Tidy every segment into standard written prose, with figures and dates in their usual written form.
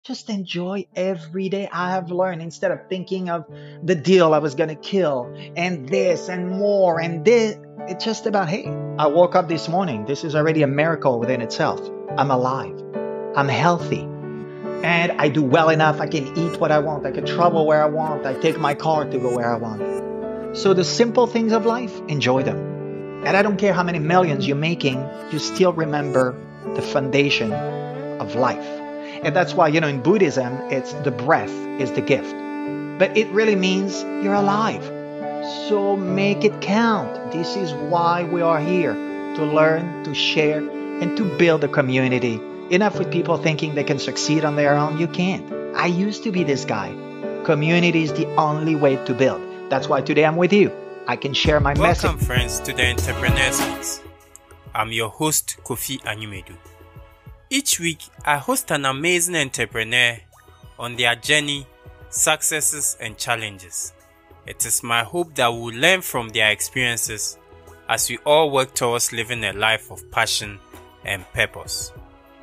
Just enjoy every day. I have learned instead of thinking of the deal I was going to kill and this and more and this, it's just about, hey, I woke up this morning. This is already a miracle within itself. I'm alive. I'm healthy. And I do well enough. I can eat what I want. I can travel where I want. I take my car to go where I want. So the simple things of life, enjoy them. And I don't care how many millions you're making, you still remember the foundation of life. And that's why, in Buddhism, it's the breath is the gift. But it really means you're alive. So make it count. This is why we are here to learn, to share, and to build a community. Enough with people thinking they can succeed on their own. You can't. I used to be this guy. Community is the only way to build. That's why today I'm with you. I can share my message. Welcome, friends, to the Entrepreneur Space. I'm your host, Kofi Anyumedu. Each week, I host an amazing entrepreneur on their journey, successes, and challenges. It is my hope that we'll learn from their experiences as we all work towards living a life of passion and purpose.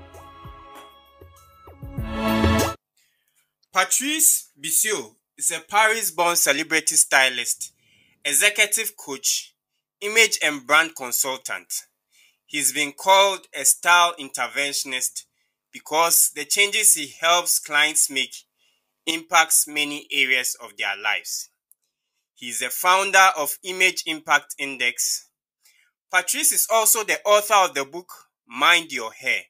Patrice Bisiot is a Paris-born celebrity stylist, executive coach, image and brand consultant. He's been called a style interventionist because the changes he helps clients make impacts many areas of their lives. He's the founder of Image Impact Index. Patrice is also the author of the book Mind Your Hair.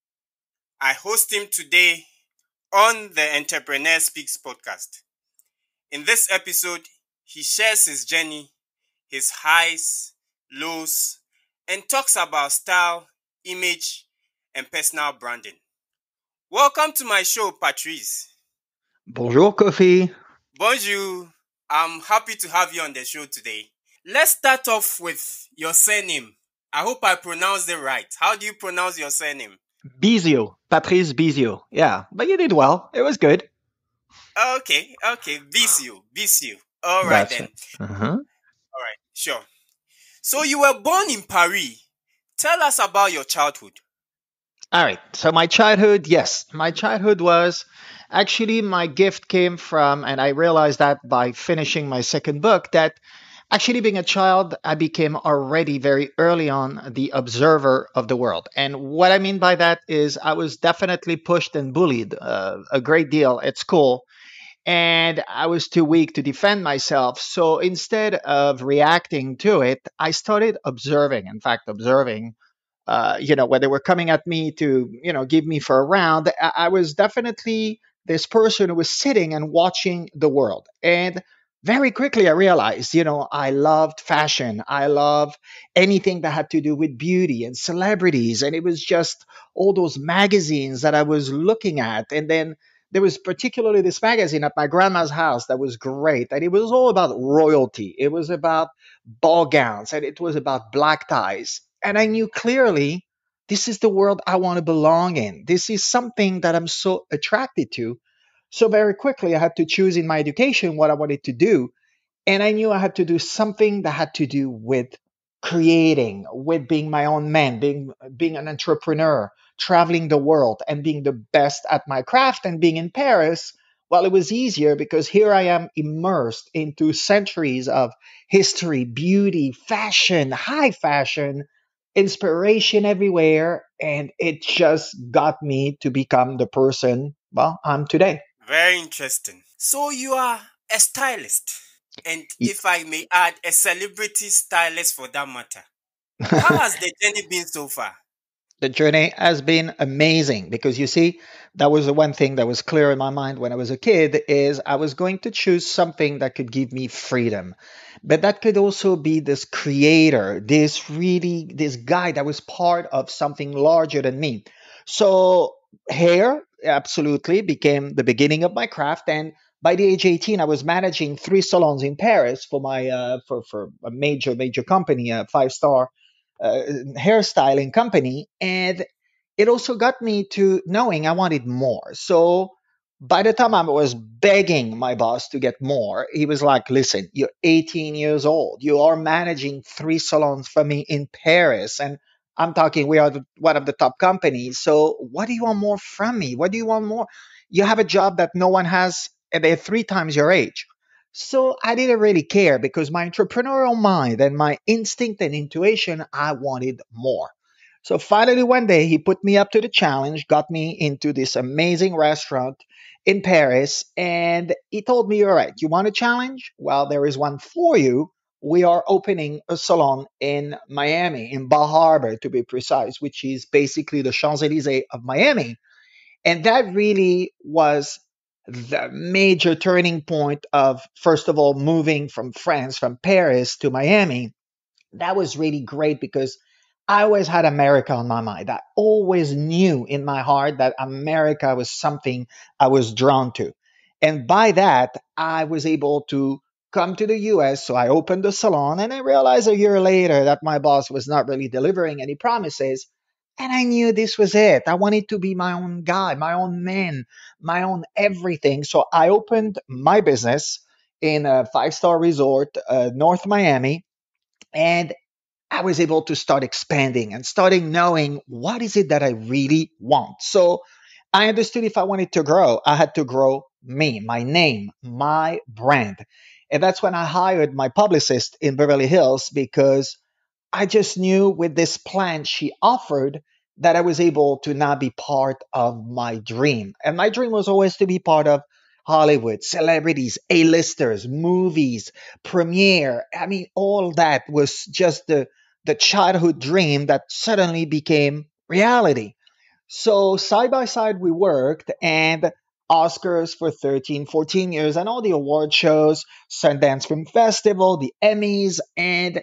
I host him today on the Entrepreneur Speaks podcast. In this episode, he shares his journey, his highs, lows, and talks about style, image, and personal branding. Welcome to my show, Patrice. Bonjour, Kofi. Bonjour. I'm happy to have you on the show today. Let's start off with your surname. I hope I pronounced it right. How do you pronounce your surname? Bisiot. Patrice Bisiot. Yeah, but you did well. It was good. Okay. Bisiot. All right That's then. it. Uh-huh. All right, sure. So you were born in Paris. Tell us about your childhood. All right. So my childhood, yes, my childhood was actually my gift came from, and I realized that by finishing my second book, that actually being a child, I became already very early on the observer of the world. And what I mean by that is I was definitely pushed and bullied a great deal at school. And I was too weak to defend myself. So instead of reacting to it, I started observing. In fact, observing when they were coming at me to, give me for a round, I was definitely this person who was sitting and watching the world. And very quickly, I realized, I loved fashion. I loved anything that had to do with beauty and celebrities. And it was just all those magazines that I was looking at. And then there was particularly this magazine at my grandma's house that was great. And it was all about royalty. It was about ball gowns and it was about black ties. And I knew clearly this is the world I want to belong in. This is something that I'm so attracted to. So very quickly, I had to choose in my education what I wanted to do. And I knew I had to do something that had to do with creating, with being my own man, being an entrepreneur, traveling the world and being the best at my craft. And being in Paris, well, it was easier because here I am immersed into centuries of history, beauty, fashion, high fashion, inspiration everywhere. And it just got me to become the person, well, I'm today. Very interesting. So you are a stylist, and if I may add, a celebrity stylist for that matter. How has the journey been so far? The journey has been amazing because you see, that was the one thing that was clear in my mind when I was a kid is I was going to choose something that could give me freedom, but that could also be this creator, this guy that was part of something larger than me. So hair absolutely became the beginning of my craft. And by the age 18, I was managing three salons in Paris for my for a major company, a five-star uh, hairstyling company. And it also got me to knowing I wanted more. So by the time I was begging my boss to get more, he was like, listen, you're 18 years old. You are managing three salons for me in Paris. And I'm talking, we are one of the top companies. So what do you want more from me? What do you want more? You have a job that no one has, and they're three times your age. So I didn't really care because my entrepreneurial mind and my instinct and intuition, I wanted more. So finally, one day, he put me up to the challenge, got me into this amazing restaurant in Paris, and he told me, all right, you want a challenge? Well, there is one for you. We are opening a salon in Miami, in Bar Harbor to be precise, which is basically the Champs Elysees of Miami. And that really was the major turning point of, first of all, moving from France, from Paris to Miami. That was really great because I always had America on my mind. I always knew in my heart that America was something I was drawn to. And by that, I was able to come to the US. So I opened the salon and I realized a year later that my boss was not really delivering any promises. And I knew this was it. I wanted to be my own guy, my own man, my own everything. So I opened my business in a five-star resort, North Miami. And I was able to start expanding and starting knowing what is it that I really want. So I understood if I wanted to grow, I had to grow me, my name, my brand. And that's when I hired my publicist in Beverly Hills because I just knew with this plan she offered that I was able to now be part of my dream. And my dream was always to be part of Hollywood, celebrities, A-listers, movies, premiere. I mean, all that was just the childhood dream that suddenly became reality. So side by side, we worked and Oscars for 13, 14 years and all the award shows, Sundance Film Festival, the Emmys, and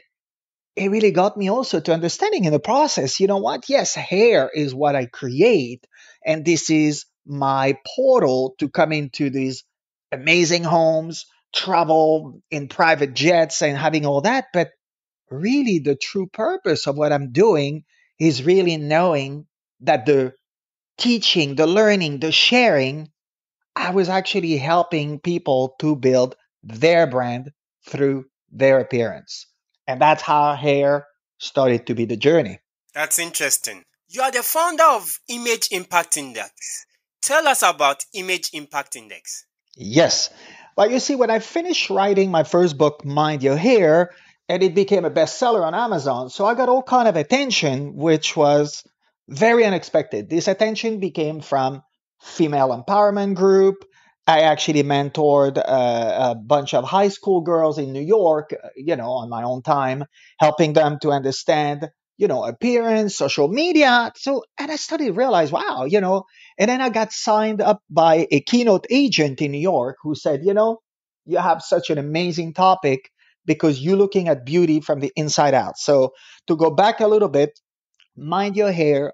it really got me also to understanding in the process, you know what? Yes, hair is what I create. And this is my portal to come into these amazing homes, travel in private jets and having all that. But really, the true purpose of what I'm doing is really knowing that the teaching, the learning, the sharing, I was actually helping people to build their brand through their appearance. And that's how hair started to be the journey. That's interesting. You are the founder of Image Impact Index. Tell us about Image Impact Index. Yes. But you see, when I finished writing my first book, Mind Your Hair, and it became a bestseller on Amazon, so I got all kind of attention, which was very unexpected. This attention became from female empowerment group. I actually mentored a bunch of high school girls in New York, on my own time, helping them to understand, appearance, social media. So, and I started to realize, wow, and then I got signed up by a keynote agent in New York who said, you have such an amazing topic because you're looking at beauty from the inside out. So to go back a little bit, Mind Your Hair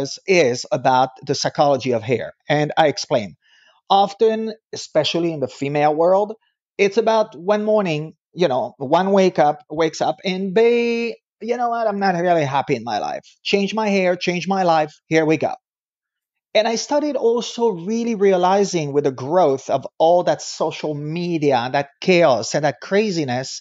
is about the psychology of hair. And I explain. Often, especially in the female world, it's about one morning, one wakes up and they, you know what, I'm not really happy in my life. Change my hair, change my life. Here we go. And I started also really realizing with the growth of all that social media, that chaos and that craziness,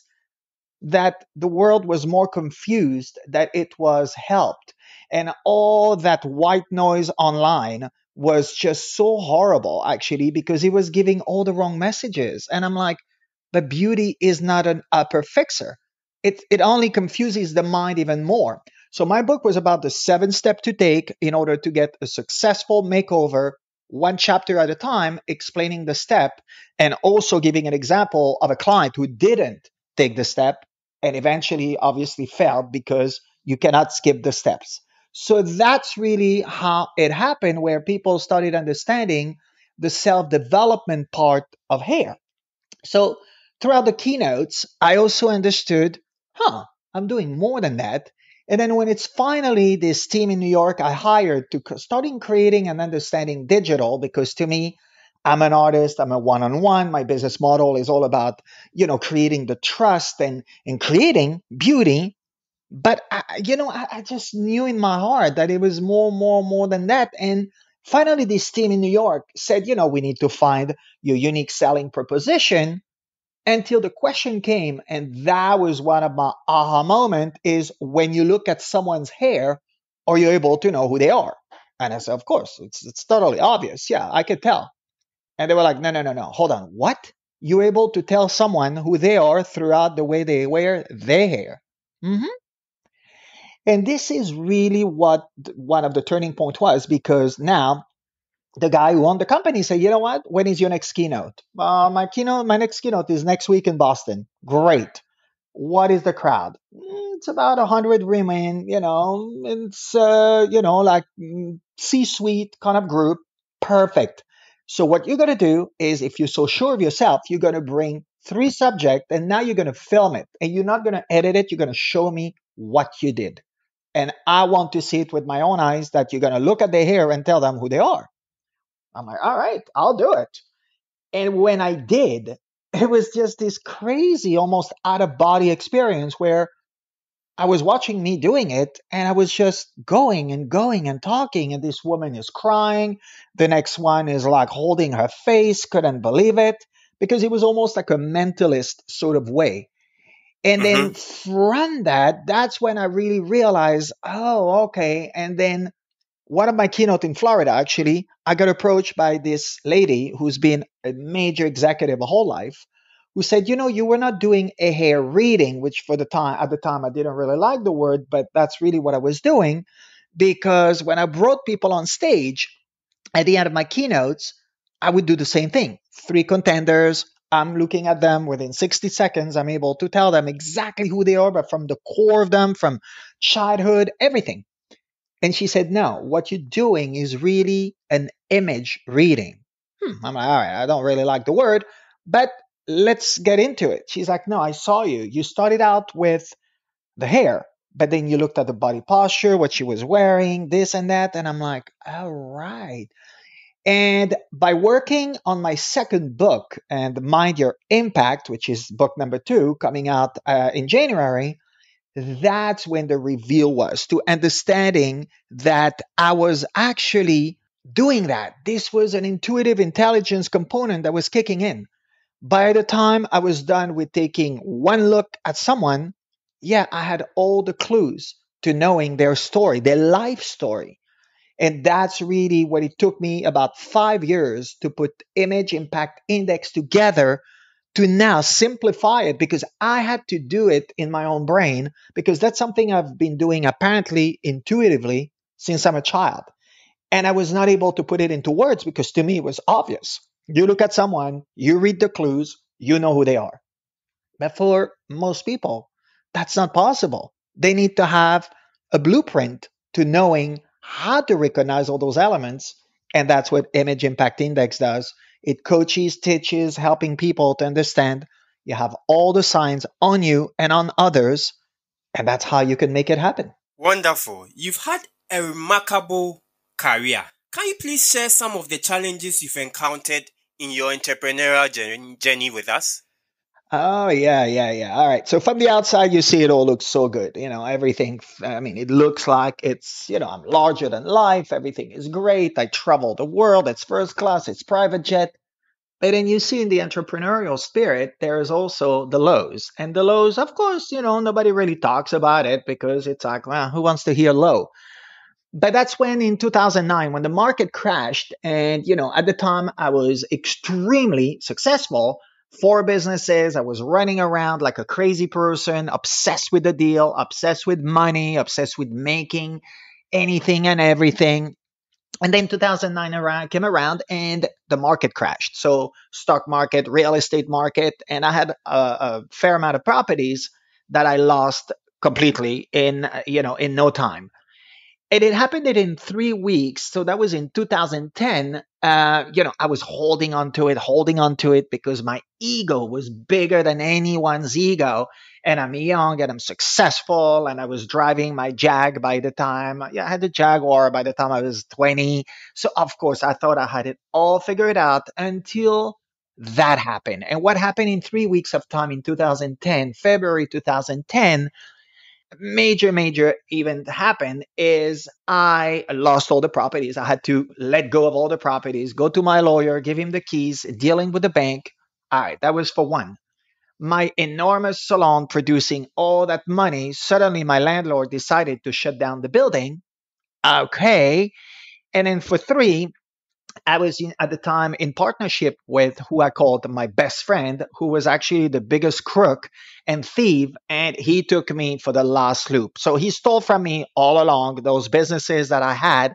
that the world was more confused that it was helped. And all that white noise online was just so horrible, actually, because it was giving all the wrong messages. And I'm like, but beauty is not an upper fixer. It only confuses the mind even more. So my book was about the 7 steps to take in order to get a successful makeover, one chapter at a time, explaining the step and also giving an example of a client who didn't take the step and eventually obviously failed because you cannot skip the steps. So that's really how it happened, where people started understanding the self development part of hair. So throughout the keynotes, I also understood, I'm doing more than that. And then when it's finally this team in New York I hired to starting creating and understanding digital, because to me, I'm an artist, I'm a one-on-one. My business model is all about, creating the trust and creating beauty. But I just knew in my heart that it was more than that. And finally, this team in New York said, we need to find your unique selling proposition, until the question came, and that was one of my aha moment, is when you look at someone's hair, are you able to know who they are? And I said, of course, it's totally obvious. Yeah, I could tell. And they were like, no, no, no, no, hold on. What? You're able to tell someone who they are throughout the way they wear their hair. Hmm. And this is really what one of the turning point was, because now the guy who owned the company said, you know what? When is your next keynote? My next keynote is next week in Boston. Great. What is the crowd? It's about 100 women, it's, like C-suite kind of group. Perfect. So what you're going to do is, if you're so sure of yourself, you're going to bring three subjects, and now you're going to film it, and you're not going to edit it. You're going to show me what you did. And I want to see it with my own eyes, that you're going to look at their hair and tell them who they are. I'm like, all right, I'll do it. And when I did, it was just this crazy, almost out of body experience where I was watching me doing it, and I was just going and going and talking. And this woman is crying. The next one is like holding her face, couldn't believe it, because it was almost like a mentalist sort of way. And Mm-hmm. then from that, that's when I really realized, oh, okay. And then one of my keynote in Florida, actually, I got approached by this lady who's been a major executive a whole life, who said, you were not doing a hair reading, which at the time I didn't really like the word, but that's really what I was doing. Because when I brought people on stage at the end of my keynotes, I would do the same thing. Three contenders. I'm looking at them within 60 seconds. I'm able to tell them exactly who they are, but from the core of them, from childhood, everything. And she said, no, what you're doing is really an image reading. I'm like, all right, I don't really like the word, but let's get into it. She's like, no, I saw you. You started out with the hair, but then you looked at the body posture, what she was wearing, this and that. And I'm like, all right. And by working on my second book, and Mind Your Impact, which is book number 2 coming out in January, that's when the reveal was to understanding that I was actually doing that. This was an intuitive intelligence component that was kicking in. By the time I was done with taking one look at someone, yeah, I had all the clues to knowing their story, their life story. And that's really what it took me about 5 years to put Image Impact Index together, to now simplify it, because I had to do it in my own brain, because that's something I've been doing apparently intuitively since I'm a child. And I was not able to put it into words, because to me it was obvious. You look at someone, you read the clues, you know who they are. But for most people, that's not possible. They need to have a blueprint to knowing how to recognize all those elements. And that's what Image Impact Index does. It coaches, teaches, helping people to understand you have all the signs on you and on others. And that's how you can make it happen. Wonderful. You've had a remarkable career. Can you please share some of the challenges you've encountered in your entrepreneurial journey with us? Oh, yeah, yeah, yeah. All right. So from the outside, you see it all looks so good. Everything, I mean, it looks like it's, I'm larger than life. Everything is great. I travel the world. It's first class, it's private jet. But then you see in the entrepreneurial spirit, there is also the lows. And the lows, of course, nobody really talks about it, because it's like, well, who wants to hear low? But that's when in 2009, when the market crashed, and at the time I was extremely successful, 4 businesses. I was running around like a crazy person, obsessed with the deal, obsessed with money, obsessed with making anything and everything. And then 2009 came around, and the market crashed. So stock market, real estate market, and I had a fair amount of properties that I lost completely in no time. And it happened in 3 weeks. So that was in 2010. I was holding on to it, because my ego was bigger than anyone's ego. And I'm young and I'm successful. And I was driving my Jag by the time, yeah, I had the Jaguar by the time I was 20. So, of course, I thought I had it all figured out until that happened. And what happened in 3 weeks of time in 2010, February 2010, major event happened, is I lost all the properties. I had to let go of all the properties, go to my lawyer, give him the keys, dealing with the bank. All right, that was for one. My enormous salon producing all that money, suddenly my landlord decided to shut down the building. Okay. And then for three, I was at the time in partnership with who I called my best friend, who was actually the biggest crook and thief, and he took me for the last loop. So he stole from me all along those businesses that I had.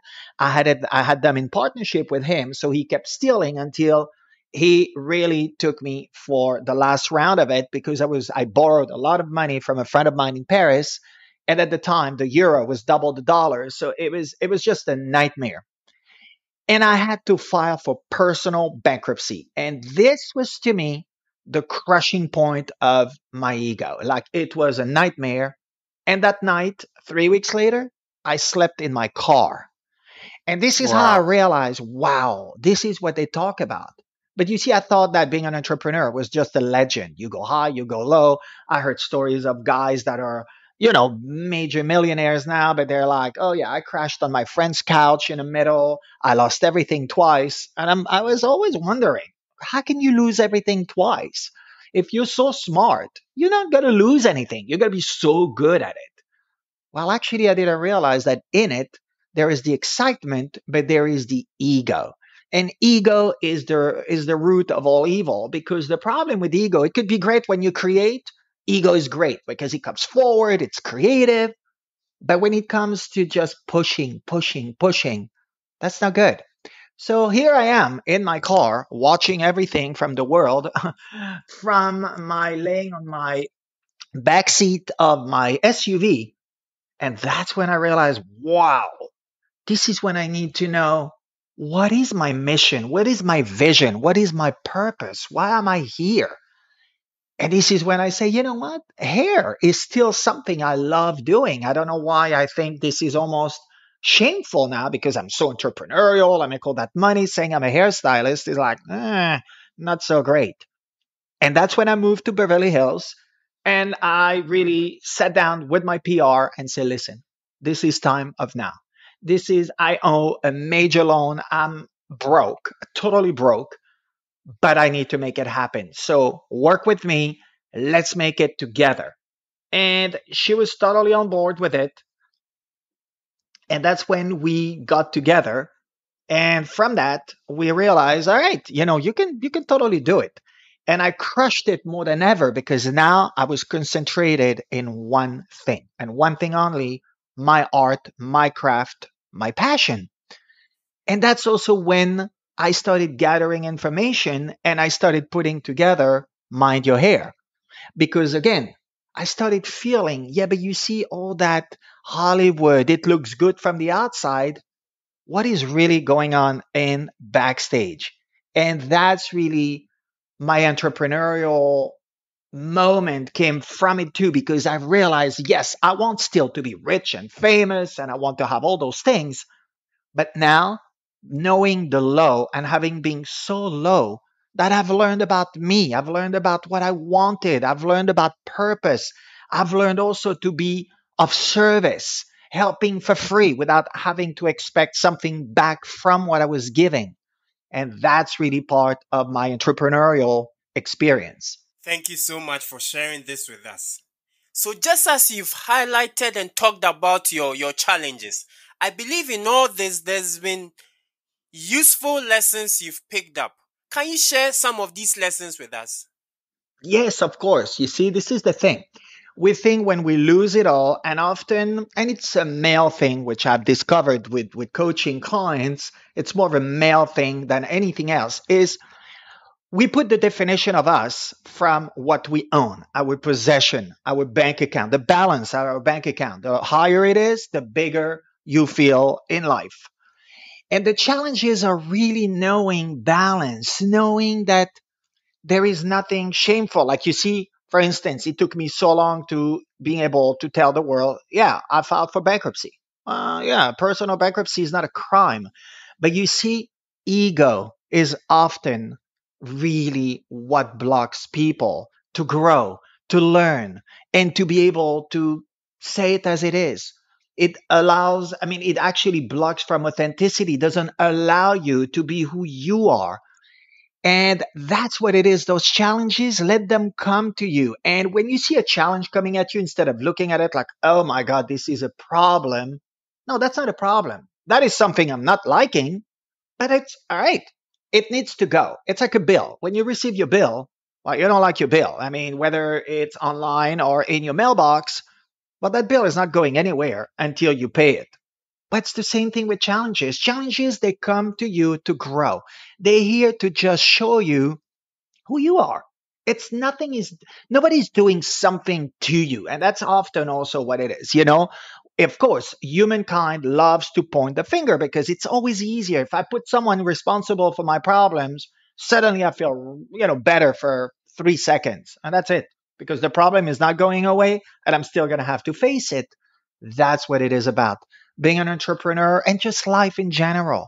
I had them in partnership with him, so he kept stealing until he really took me for the last round of it because I borrowed a lot of money from a friend of mine in Paris, and at the time the euro was double the dollar, so it was just a nightmare, and I had to file for personal bankruptcy. And this was to me the crushing point of my ego. Like it was a nightmare. And that night, 3 weeks later, I slept in my car. And this is how I Wow. realized, wow, this is what they talk about. But you see, I thought that being an entrepreneur was just a legend. You go high, you go low. I heard stories of guys that are, major millionaires now, but they're like, oh yeah, I crashed on my friend's couch in the middle. I lost everything twice. And I was always wondering, how can you lose everything twice? If you're so smart, you're not going to lose anything. You're going to be so good at it. Well, actually, I didn't realize that in it, there is the excitement, but there is the ego. And ego is the root of all evil because the problem with ego, it could be great when you create. Ego is great because it comes forward, it's creative. But when it comes to just pushing, pushing, pushing, that's not good. So here I am in my car watching everything from the world, from my laying on my backseat of my SUV, and that's when I realized, wow, this is when I need to know what is my mission? What is my vision? What is my purpose? Why am I here? And this is when I say, you know what? Hair is still something I love doing. I don't know why I think this is almost shameful now because I'm so entrepreneurial. I make all that money saying I'm a hairstylist is like, not so great. And that's when I moved to Beverly Hills and I really sat down with my PR and said, listen, this is time of now. I owe a major loan. I'm broke, totally broke, but I need to make it happen. So work with me. Let's make it together. And she was totally on board with it. And that's when we got together. And from that, we realized, all right, you can totally do it. And I crushed it more than ever because now I was concentrated in one thing and one thing only, my art, my craft, my passion. And that's also when I started gathering information and I started putting together Mind Your Hair. Because again, I started feeling, yeah, but you see all that Hollywood, it looks good from the outside, what is really going on in backstage. And that's really my entrepreneurial moment came from it too, because I realized, yes, I want still to be rich and famous and I want to have all those things. But now, knowing the low and having been so low that I've learned about me, I've learned about what I wanted, I've learned about purpose, I've learned also to be of service, helping for free without having to expect something back from what I was giving. And that's really part of my entrepreneurial experience. Thank you so much for sharing this with us. So, just as you've highlighted and talked about your challenges, I believe in all this, there's been useful lessons you've picked up. Can you share some of these lessons with us? Yes, of course. You see, this is the thing. We think when we lose it all, and often, and it's a male thing, which I've discovered with coaching clients, it's more of a male thing than anything else, is we put the definition of us from what we own, our possession, our bank account, the balance of our bank account. The higher it is, the bigger you feel in life. And the challenges are really knowing balance, knowing that there is nothing shameful. Like you see, for instance, it took me so long to being able to tell the world, yeah, I filed for bankruptcy. Yeah, personal bankruptcy is not a crime. But you see, ego is often really what blocks people to grow, to learn, and to be able to say it as it is. It allows, I mean, it actually blocks from authenticity, doesn't allow you to be who you are, and that's what it is. Those challenges, let them come to you. And when you see a challenge coming at you, instead of looking at it like, oh my God, this is a problem. No, that's not a problem. That is something I'm not liking. But it's all right. It needs to go. It's like a bill. When you receive your bill, well, you don't like your bill. I mean, whether it's online or in your mailbox, well, that bill is not going anywhere until you pay it. But it's the same thing with challenges. Challenges, they come to you to grow. They're here to just show you who you are. It's nothing is Nobody's doing something to you. And that's often also what it is, you know? Of course, humankind loves to point the finger because it's always easier. If I put someone responsible for my problems, suddenly I feel, better for 3 seconds. And that's it. Because the problem is not going away and I'm still gonna have to face it. That's what it is about. Being an entrepreneur and just life in general.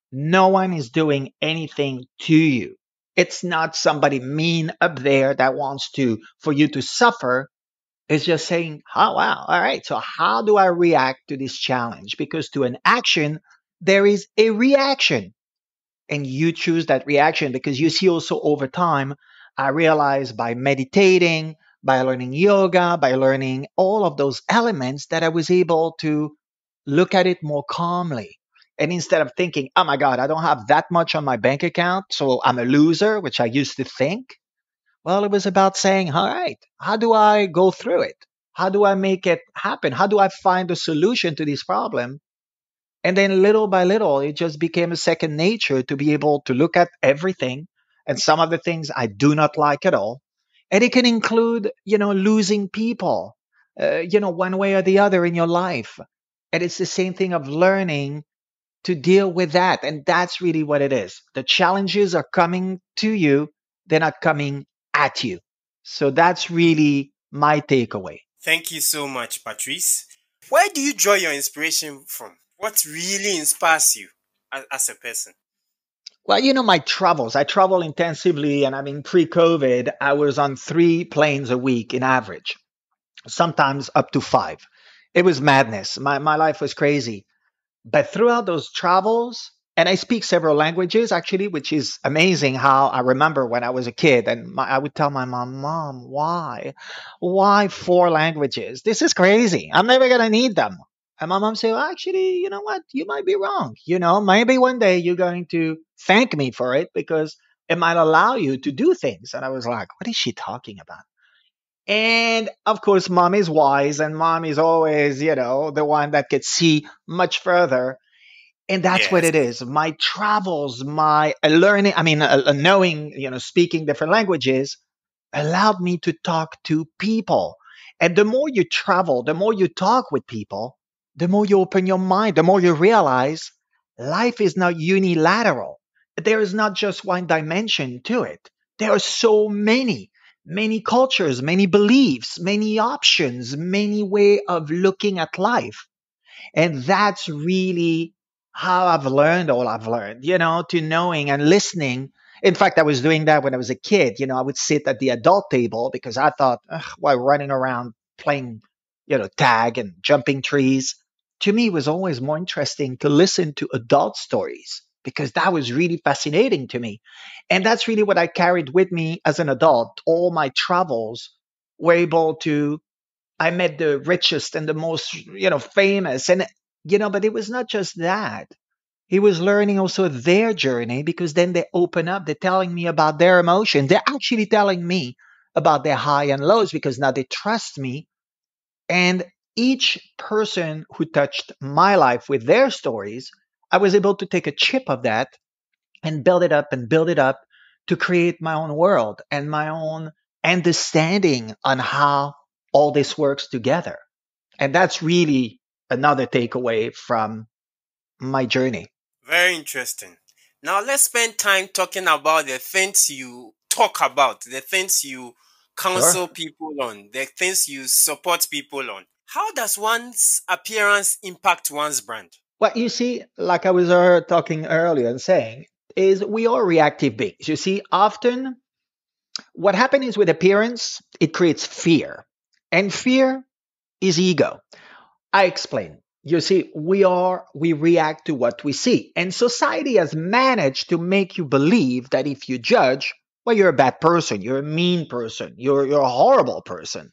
No one is doing anything to you. It's not somebody mean up there that wants to for you to suffer. It's just saying, oh wow, all right. So how do I react to this challenge? Because to an action, there is a reaction. And you choose that reaction because you see also over time, I realized by meditating, by learning yoga, by learning all of those elements that I was able to look at it more calmly. And instead of thinking, oh my God, I don't have that much on my bank account, so I'm a loser, which I used to think. Well, it was about saying, all right, how do I go through it? How do I make it happen? How do I find a solution to this problem? And then little by little, it just became a second nature to be able to look at everything and some of the things I do not like at all. And it can include, losing people, one way or the other in your life. And it's the same thing of learning to deal with that. And that's really what it is. The challenges are coming to you, they're not coming at you. So that's really my takeaway. Thank you so much, Patrice. Where do you draw your inspiration from? What really inspires you as a person? Well, my travels. I travel intensively, and I mean, pre-COVID, I was on 3 planes a week in average, sometimes up to five. It was madness. My life was crazy. But throughout those travels, and I speak several languages actually, which is amazing how I remember when I was a kid, and I would tell my mom, Mom, why? Why 4 languages? This is crazy. I'm never going to need them. And my mom said, well, actually, you know what? You might be wrong. Maybe one day you're going to thank me for it because it might allow you to do things. And I was like, what is she talking about? And of course, mom is wise and mom is always, the one that could see much further. And that's what Yes. it is. My travels, my learning, I mean, knowing, speaking different languages allowed me to talk to people. And the more you travel, the more you talk with people, the more you open your mind, the more you realize life is not unilateral. There is not just one dimension to it. There are so many cultures, many beliefs, many options, many way of looking at life. And that's really how I've learned all I've learned, to knowing and listening. In fact, I was doing that when I was a kid. I would sit at the adult table because I thought, ugh, while running around playing, tag and jumping trees, to me it was always more interesting to listen to adult stories because that was really fascinating to me. And that's really what I carried with me as an adult. All my travels were able to I met the richest and the most, famous. And, but it was not just that. He was learning also their journey because then they open up. They're telling me about their emotion. They're actually telling me about their high and lows because now they trust me. And each person who touched my life with their stories, I was able to take a chip of that and build it up and build it up to create my own world and my own understanding on how all this works together. And that's really another takeaway from my journey. Very interesting. Now let's spend time talking about the things you talk about, the things you Sure. counsel people on, the things you support people on. How does one's appearance impact one's brand? What you see, like I was talking earlier and saying, is we are reactive beings. You see, often what happens is with appearance, it creates fear. And fear is ego. I explain. You see, we react to what we see. And society has managed to make you believe that if you judge, well, you're a bad person, you're a mean person, you're a horrible person.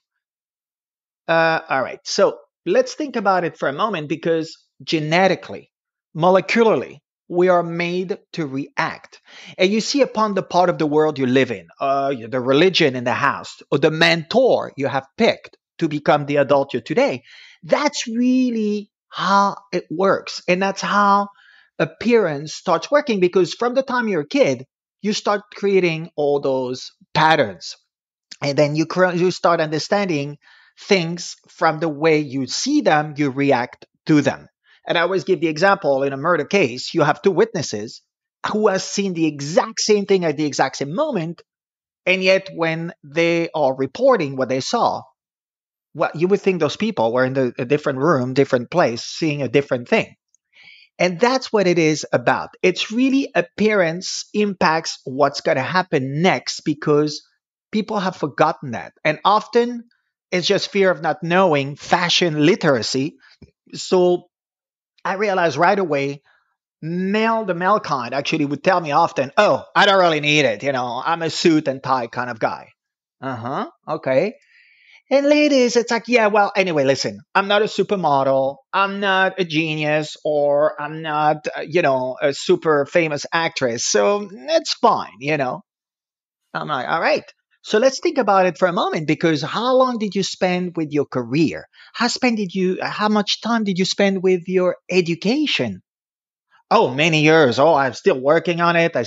All right. So let's think about it for a moment because genetically, molecularly, We are made to react. And you see upon the part of the world you live in, the religion in the house, or the mentor you have picked to become the adult you're today. That's really how it works. And that's how appearance starts working, because from the time you're a kid, you start creating all those patterns, and then you start understanding things from the way you see them, you react to them. And I always give the example: in a murder case, you have two witnesses who has seen the exact same thing at the exact same moment, and yet when they are reporting what they saw, what you would think those people were in a different room, different place, seeing a different thing. And that's what it is about. It's really appearance impacts what's going to happen next, because people have forgotten that. And often it's just fear of not knowing, fashion literacy. So I realized right away, the male kind actually would tell me often, "Oh, I don't really need it. I'm a suit and tie kind of guy." Uh huh. Okay. And ladies, it's like, yeah, well, anyway, listen, I'm not a supermodel. I'm not a genius, or I'm not, a super famous actress. So it's fine. I'm like, all right. So let's think about it for a moment, because how long did you spend with your career? How much time did you spend with your education? Oh, many years. Oh, I'm still working on it.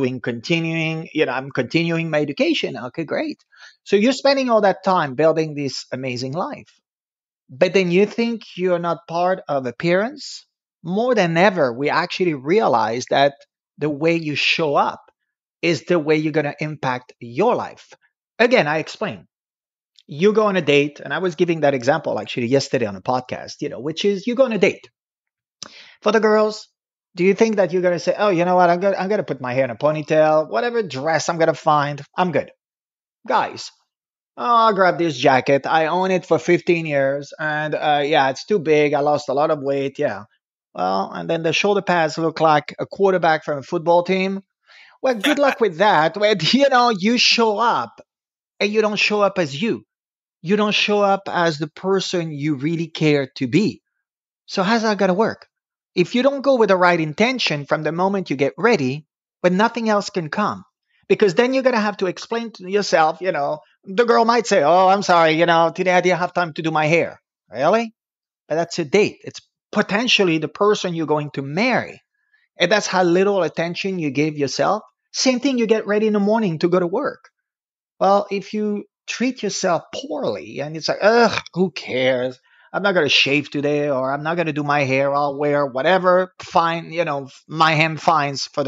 I'm continuing my education. Okay, great. So you're spending all that time building this amazing life. But then you think you're not part of appearance? More than ever, we actually realize that the way you show up is the way you're going to impact your life. Again, I explain. You go on a date, and I was giving that example actually yesterday on a podcast, which is you go on a date. For the girls, do you think that you're going to say, "Oh, you know what? I'm going to put my hair in a ponytail, whatever dress I'm going to find, I'm good." Guys, "Oh, I'll grab this jacket. I own it for 15 years. And yeah, it's too big. I lost a lot of weight. Yeah." Well, and then the shoulder pads look like a quarterback from a football team. Well, good luck with that. When, you show up, and you don't show up as you. You don't show up as the person you really care to be. So how's that going to work? If you don't go with the right intention from the moment you get ready, but nothing else can come. Because then you're going to have to explain to yourself, the girl might say, "Oh, I'm sorry, today I didn't have time to do my hair." Really? But that's a date. It's potentially the person you're going to marry. And that's how little attention you gave yourself. Same thing, you get ready in the morning to go to work. Well, if you treat yourself poorly and it's like, ugh, who cares? I'm not going to shave today, or I'm not going to do my hair. I'll wear whatever fine, my hand finds for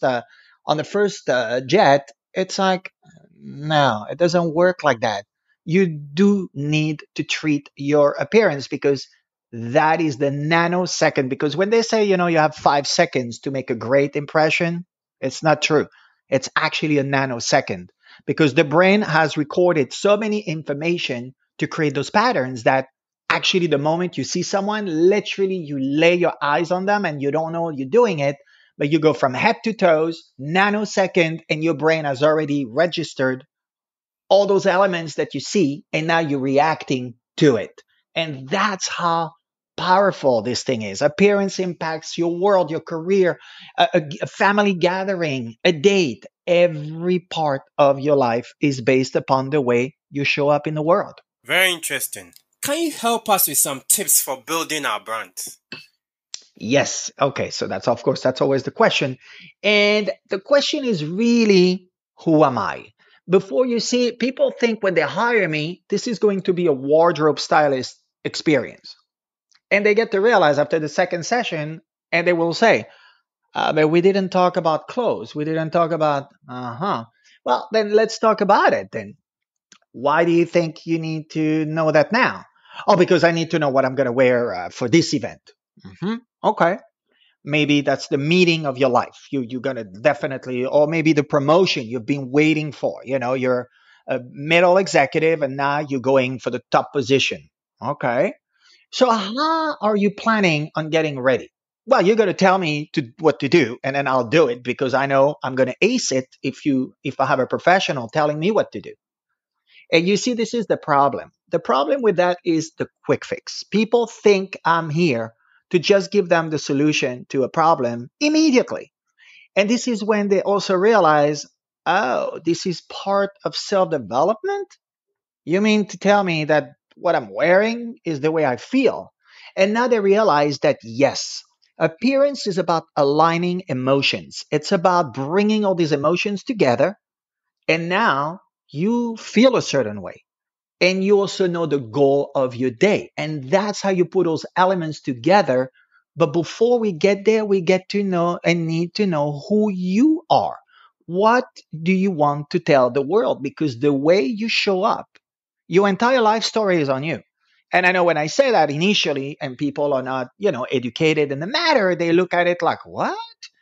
on the first jet. It's like, no, it doesn't work like that. You do need to treat your appearance, because that is the nanosecond. Because when they say, you have 5 seconds to make a great impression, it's not true. It's actually a nanosecond, because the brain has recorded so many information to create those patterns that actually the moment you see someone, literally you lay your eyes on them and you don't know you're doing it, but you go from head to toes, nanosecond, and your brain has already registered all those elements that you see, and now you're reacting to it. And that's how powerful this thing is. Appearance impacts your world, your career, a family gathering, a date. Every part of your life is based upon the way you show up in the world. Very interesting. Can you help us with some tips for building our brand? Yes. Okay. So that's, of course, that's always the question. And the question is really, who am I? Before you see it, people think when they hire me, this is going to be a wardrobe stylist experience. And they get to realize after the second session, and they will say, but we didn't talk about clothes. We didn't talk about, uh huh. Well, then let's talk about it then. Why do you think you need to know that now? Oh, because I need to know what I'm going to wear for this event. Okay, maybe that's the meeting of your life. You're gonna definitely, or maybe the promotion you've been waiting for. You're a middle executive and now you're going for the top position. Okay, so how are you planning on getting ready? Well, you're going to tell me what to do, and then I'll do it, because I know I'm going to ace it if I have a professional telling me what to do. And you see, this is the problem. The problem with that is the quick fix. People think I'm here to just give them the solution to a problem immediately. And this is when they also realize, oh, this is part of self development? You mean to tell me that what I'm wearing is the way I feel? And now they realize that yes, appearance is about aligning emotions. It's about bringing all these emotions together. And now you feel a certain way. And you also know the goal of your day. And that's how you put those elements together. But before we get there, we get to know and need to know who you are. What do you want to tell the world? Because the way you show up, your entire life story is on you. And I know when I say that initially, and people are not, educated in the matter, they look at it like, what?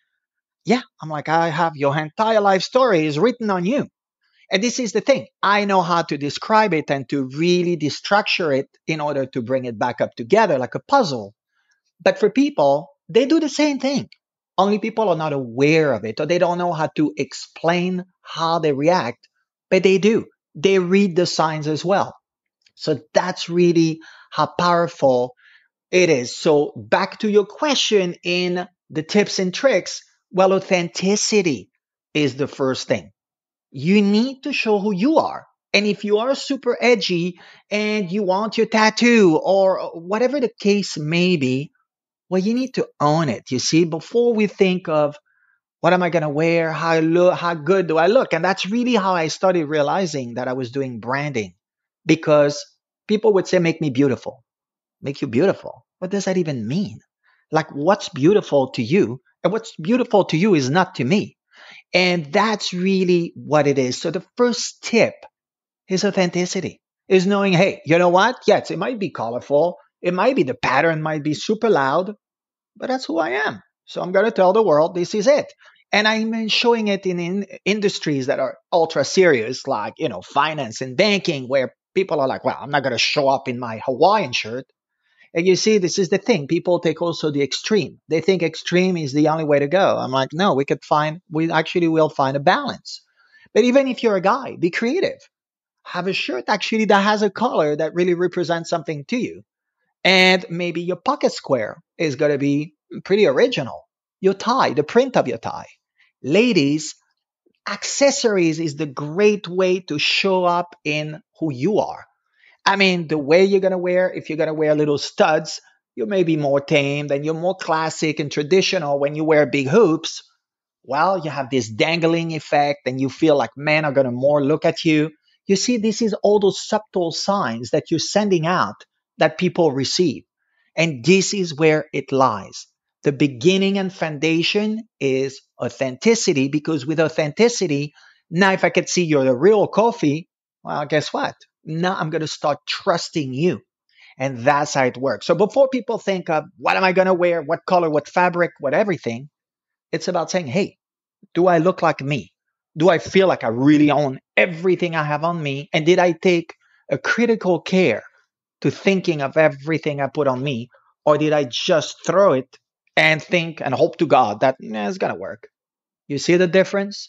Yeah, I'm like, I have your entire life story is written on you. And this is the thing. I know how to describe it and to really destructure it in order to bring it back up together like a puzzle. But for people, they do the same thing. Only people are not aware of it or they don't know how to explain how they react, but they do. They read the signs as well. So that's really how powerful it is. So back to your question in the tips and tricks. Well, authenticity is the first thing. You need to show who you are. And if you are super edgy and you want your tattoo or whatever the case may be, well, you need to own it. You see, before we think of what am I going to wear, how I look, how good do I look, and that's really how I started realizing that I was doing branding, because people would say, "Make me beautiful, make you beautiful." What does that even mean? Like, what's beautiful to you, and what's beautiful to you is not to me. And that's really what it is. So the first tip is authenticity, is knowing, hey, you know what? Yes, it might be colorful. It might be the pattern might be super loud, but that's who I am. So I'm going to tell the world this is it. And I'm showing it in industries that are ultra serious, like, finance and banking, where people are like, well, I'm not going to show up in my Hawaiian shirt. And you see, this is the thing. People take also the extreme. They think extreme is the only way to go. I'm like, no, we actually will find a balance. But even if you're a guy, be creative. Have a shirt actually that has a color that really represents something to you. And maybe your pocket square is going to be pretty original. Your tie, the print of your tie. Ladies, accessories is the great way to show up in who you are. I mean, the way you're going to wear, if you're going to wear little studs, you may be more tamed and you're more classic and traditional when you wear big hoops. Well, you have this dangling effect and you feel like men are going to more look at you. You see, this is all those subtle signs that you're sending out that people receive. And this is where it lies. The beginning and foundation is authenticity, because with authenticity, now if I could see you're the real coffee, well, guess what? Now I'm going to start trusting you. And that's how it works. So before people think of what am I going to wear, what color, what fabric, what everything, it's about saying, hey, do I look like me? Do I feel like I really own everything I have on me? And did I take a critical care to thinking of everything I put on me? Or did I just throw it and think and hope to God that it's going to work? You see the difference?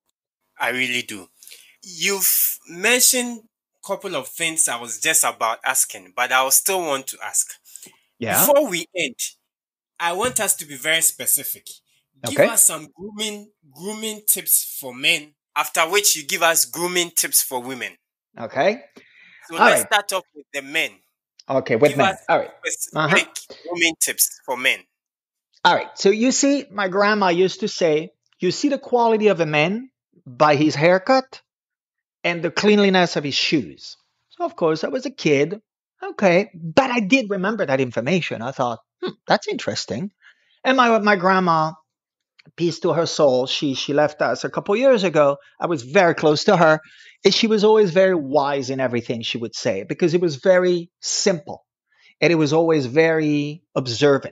I really do. You've mentioned a couple of things I was just about asking, but I will still want to ask. Yeah. Before we end, I want us to be very specific. Give Okay. us some grooming tips for men, after which you give us grooming tips for women. Okay. So All let's right. start off with the men. Okay. With Give us men. All right. Uh huh. specific grooming tips for men. All right. So you see, my grandma used to say, you see the quality of a man by his haircut and the cleanliness of his shoes. So, of course, I was a kid. Okay. But I did remember that information. I thought, that's interesting. And my grandma, peace to her soul, she left us a couple years ago. I was very close to her. And she was always very wise in everything she would say because it was very simple and it was always very observant.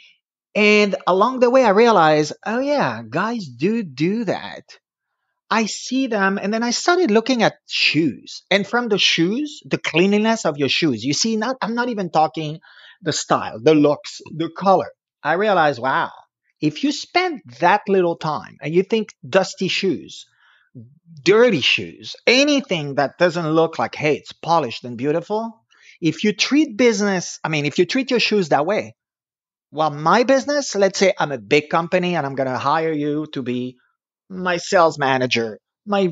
And along the way, I realized, oh, yeah, guys do that. I see them, and then I started looking at shoes. And from the shoes, the cleanliness of your shoes, you see, I'm not even talking the style, the looks, the color. I realized, wow, if you spend that little time and you think dusty shoes, dirty shoes, anything that doesn't look like, hey, it's polished and beautiful, if you treat business, I mean, if you treat your shoes that way, Well, my business, let's say I'm a big company and I'm going to hire you to be my sales manager,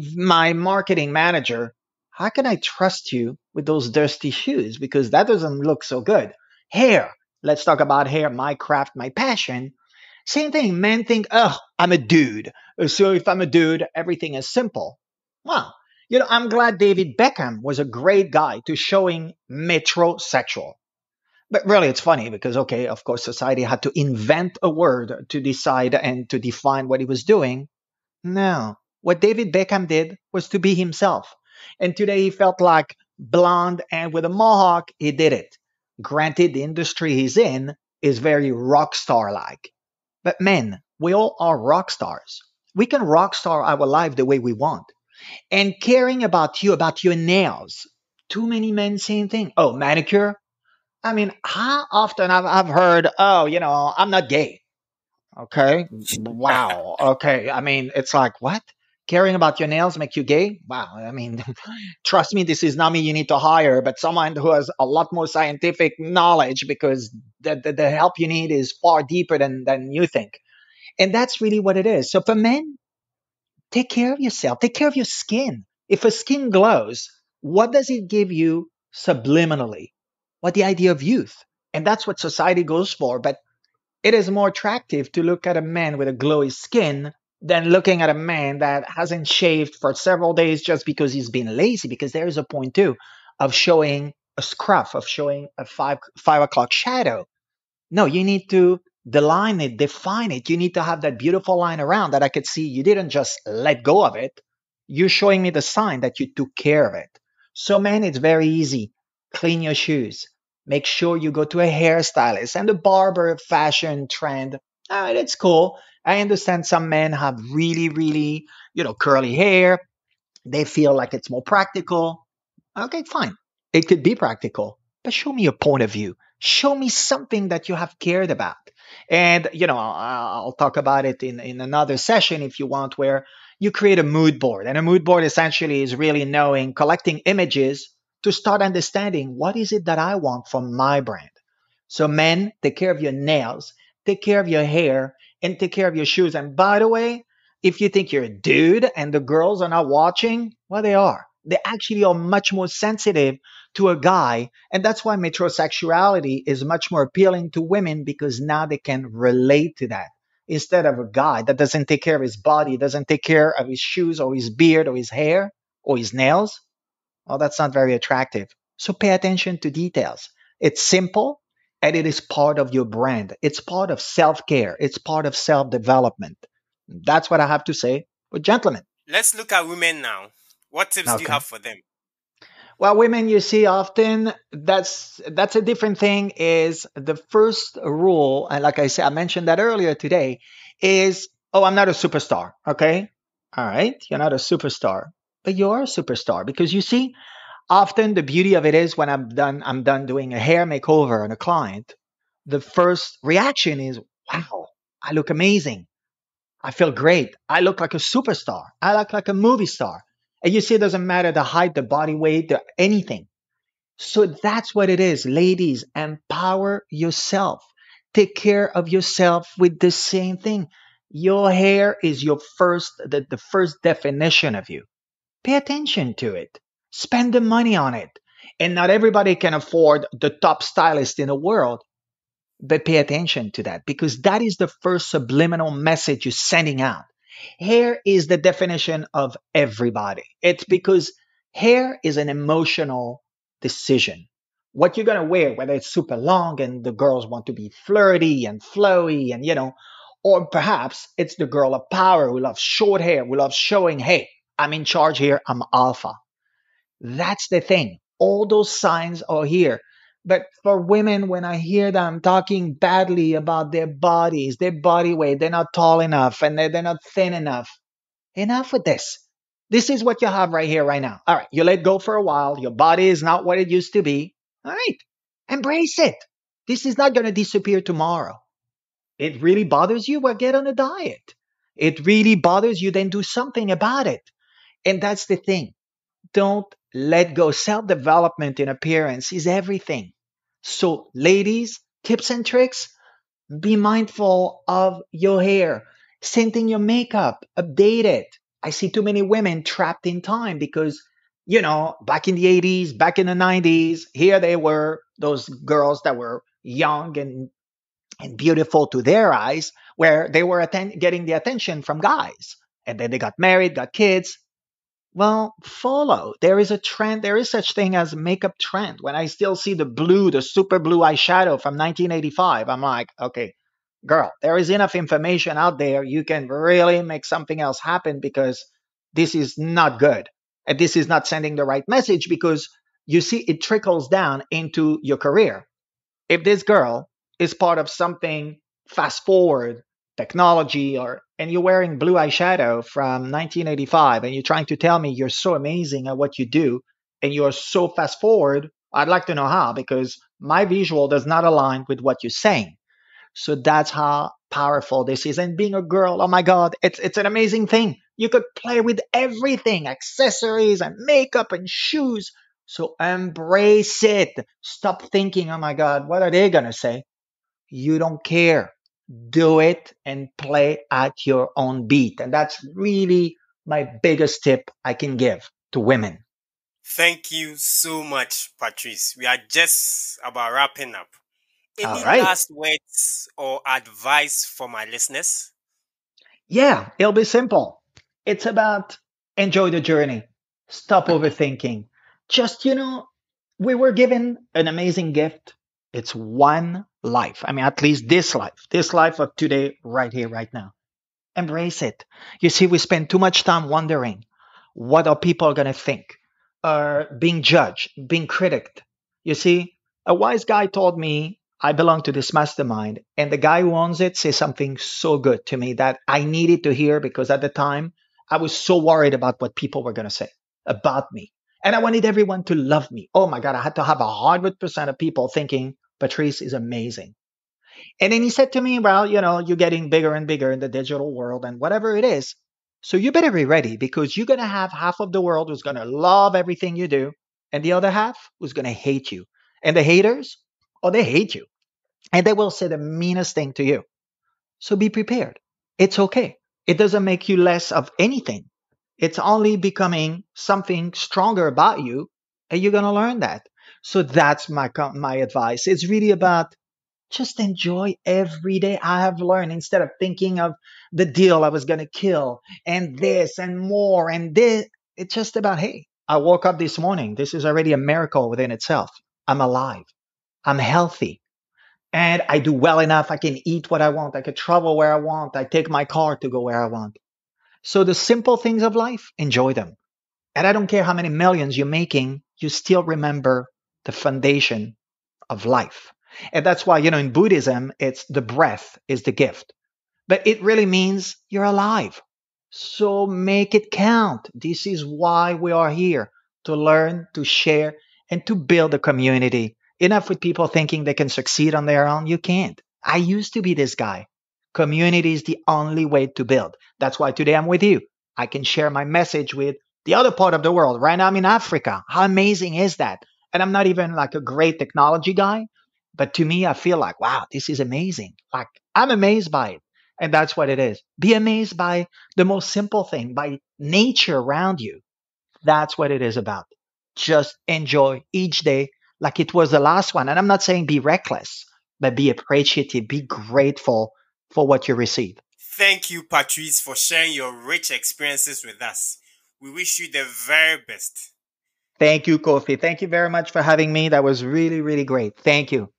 my marketing manager. How can I trust you with those dusty shoes? Because that doesn't look so good. Hair. Let's talk about hair, my craft, my passion. Same thing. Men think, oh, I'm a dude. So if I'm a dude, everything is simple. Well, I'm glad David Beckham was a great guy to showing metrosexual. But really, it's funny because, okay, of course, society had to invent a word to decide and to define what he was doing. No. What David Beckham did was to be himself. And today he felt like blonde and with a mohawk, he did it. Granted, the industry he's in is very rock star like. But men, we all are rock stars. We can rock star our life the way we want. And caring about your nails. Too many men saying things. Oh, manicure? I mean, how often I've heard, oh, I'm not gay. Okay. Wow. Okay. I mean, it's like, what? Caring about your nails make you gay? Wow. I mean, trust me, this is not me you need to hire, but someone who has a lot more scientific knowledge because the help you need is far deeper than you think. And that's really what it is. So for men, take care of yourself, take care of your skin. If a skin glows, what does it give you subliminally? What the idea of youth? And that's what society goes for. But it is more attractive to look at a man with a glowy skin than looking at a man that hasn't shaved for several days just because he's been lazy. Because there is a point too of showing a scruff, of showing a five o'clock shadow. No, you need to deline it, define it. You need to have that beautiful line around that I could see you didn't just let go of it. You're showing me the sign that you took care of it. So, man, it's very easy. Clean your shoes. Make sure you go to a hairstylist and the barber fashion trend. All right, it's cool. I understand some men have really, really, curly hair. They feel like it's more practical. Okay, fine. It could be practical, but show me your point of view. Show me something that you have cared about. And, I'll talk about it in another session if you want, where you create a mood board. And a mood board essentially is really knowing, collecting images to start understanding what is it that I want from my brand. So, men, take care of your nails, take care of your hair, and take care of your shoes. And by the way, if you think you're a dude and the girls are not watching, well, they are. They actually are much more sensitive to a guy. And that's why metrosexuality is much more appealing to women because now they can relate to that. Instead of a guy that doesn't take care of his body, doesn't take care of his shoes or his beard or his hair or his nails, well, that's not very attractive. So pay attention to details. It's simple and it is part of your brand. It's part of self care, it's part of self development. That's what I have to say. But, gentlemen, Let's look at women now. What tips do you okay. have for them? Well, women you see often, that's a different thing. Is the first rule, and like I said, I mentioned that earlier today, is oh, I'm not a superstar. Okay. All right. You're not a superstar, but you are a superstar because you see, often the beauty of it is when I'm done doing a hair makeover on a client, the first reaction is, wow, I look amazing. I feel great. I look like a superstar. I look like a movie star. And you see, it doesn't matter the height, the body weight, anything. So that's what it is. Ladies, empower yourself. Take care of yourself with the same thing. Your hair is the first definition of you. Pay attention to it. Spend the money on it. And not everybody can afford the top stylist in the world, but pay attention to that because that is the first subliminal message you're sending out. Hair is the definition of everybody. It's because hair is an emotional decision. What you're going to wear, whether it's super long and the girls want to be flirty and flowy and, or perhaps it's the girl of power who loves short hair, who loves showing, hey, I'm in charge here, I'm alpha. That's the thing. All those signs are here. But for women, when I hear them talking badly about their bodies, their body weight, they're not tall enough and they're not thin enough. Enough with this. This is what you have right here, right now. All right, you let go for a while. Your body is not what it used to be. All right, embrace it. This is not going to disappear tomorrow. It really bothers you? Well, get on a diet. It really bothers you? Then do something about it. And that's the thing. Don't let go. Self development in appearance is everything. So, ladies, tips and tricks. Be mindful of your hair, scenting your makeup, update it. I see too many women trapped in time because, back in the 80s, back in the 90s, here they were, those girls that were young and beautiful to their eyes, where they were getting the attention from guys. And then they got married, got kids. Well, follow. There is a trend. There is such thing as makeup trend. When I still see the blue, the super blue eyeshadow from 1985, I'm like, okay, girl, there is enough information out there. You can really make something else happen because this is not good. And this is not sending the right message because you see it trickles down into your career. If this girl is part of something fast forward technology or and you're wearing blue eyeshadow from 1985 and you're trying to tell me you're so amazing at what you do and you're so fast forward, I'd like to know how because my visual does not align with what you're saying. So that's how powerful this is. And being a girl, oh my God, it's an amazing thing. You could play with everything, accessories and makeup and shoes. So embrace it. Stop thinking, oh my God, what are they gonna say? You don't care. Do it and play at your own beat. And that's really my biggest tip I can give to women. Thank you so much, Patrice. We are just about wrapping up. All Any right. last words or advice for my listeners? Yeah, it'll be simple. It's about enjoy the journey. Stop overthinking. Just, we were given an amazing gift. It's one life. I mean, at least this life of today, right here, right now. Embrace it. You see, we spend too much time wondering what are people going to think, or being judged, being critiqued. You see, a wise guy told me I belong to this mastermind, and the guy who owns it says something so good to me that I needed to hear because at the time I was so worried about what people were going to say about me. And I wanted everyone to love me. Oh my God, I had to have 100% of people thinking Patrice is amazing. And then he said to me, well, you're getting bigger and bigger in the digital world and whatever it is. So you better be ready because you're going to have half of the world who's going to love everything you do and the other half who's going to hate you. And the haters, oh, they hate you. And they will say the meanest thing to you. So be prepared. It's okay. It doesn't make you less of anything. It's only becoming something stronger about you. And you're going to learn that. So that's my advice. It's really about just enjoy every day. I have learned instead of thinking of the deal I was going to kill and this and more and this, it's just about, hey, I woke up this morning. This is already a miracle within itself. I'm alive. I'm healthy and I do well enough. I can eat what I want. I can travel where I want. I take my car to go where I want. So the simple things of life, enjoy them. And I don't care how many millions you're making, you still remember the foundation of life. And that's why, in Buddhism, it's the breath is the gift, but it really means you're alive. So make it count. This is why we are here to learn, to share, and to build a community. Enough with people thinking they can succeed on their own. You can't. I used to be this guy. Community is the only way to build. That's why today I'm with you. I can share my message with the other part of the world. Right now I'm in Africa. How amazing is that? And I'm not even like a great technology guy, but to me, I feel like, wow, this is amazing. Like I'm amazed by it. And that's what it is. Be amazed by the most simple thing, by nature around you. That's what it is about. Just enjoy each day like it was the last one. And I'm not saying be reckless, but be appreciative, be grateful for what you receive. Thank you, Patrice, for sharing your rich experiences with us. We wish you the very best. Thank you, Kofi. Thank you very much for having me. That was really, really great. Thank you.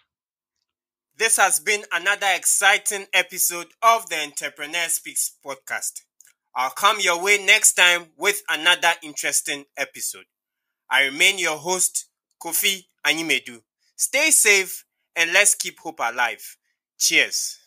This has been another exciting episode of the Entrepreneur Speaks podcast. I'll come your way next time with another interesting episode. I remain your host, Kofi Animedu. Stay safe and let's keep hope alive. Cheers.